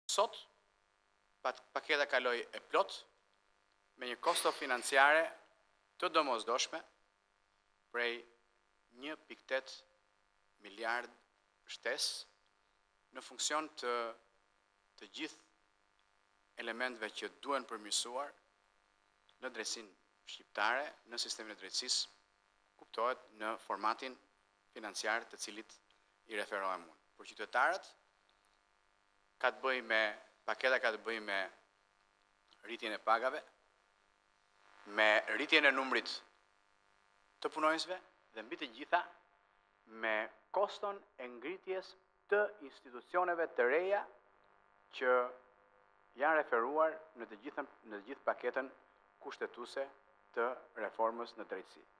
Sot, paketa kaloi e plot, me një kosto financiare të domosdoshme prej 1,8 miliard shtes në funksion të gjithë elementeve që duen përmirësuar në drejtësinë shqiptare, në sistemin e drejtësisë, kuptohet në formatin financiar të cilit i referohem unë. Për qytetarët, paketa ka të bëjë me rritjen e pagave, me rritjen e numrit të punonjësve dhe mbi të gjitha me koston e ngritjes të institucioneve të reja që janë referuar në të gjithë paketën kushtetuese të reformës në drejtësi.